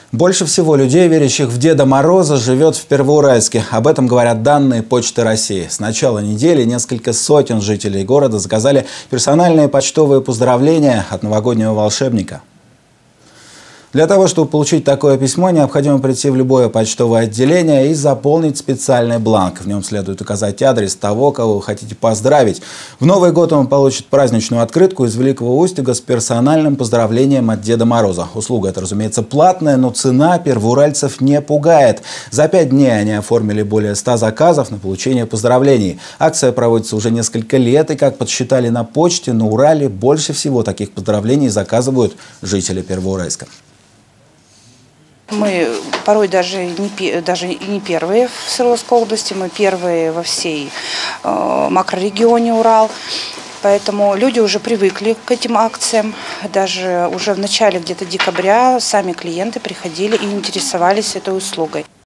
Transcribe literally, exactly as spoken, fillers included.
Больше всего людей, верящих в Деда Мороза, живет в Первоуральске. Об этом говорят данные Почты России. С начала недели несколько сотен жителей города заказали персональные почтовые поздравления от новогоднего волшебника. Для того, чтобы получить такое письмо, необходимо прийти в любое почтовое отделение и заполнить специальный бланк. В нем следует указать адрес того, кого вы хотите поздравить. В Новый год он получит праздничную открытку из Великого Устюга с персональным поздравлением от Деда Мороза. Услуга эта, разумеется, платная, но цена первоуральцев не пугает. За пять дней они оформили более ста заказов на получение поздравлений. Акция проводится уже несколько лет, и, как подсчитали на почте, на Урале больше всего таких поздравлений заказывают жители Первоуральска. Мы порой даже не, даже не первые в Свердловской области, мы первые во всей э, макрорегионе Урал. Поэтому люди уже привыкли к этим акциям. Даже уже в начале где-то декабря сами клиенты приходили и интересовались этой услугой.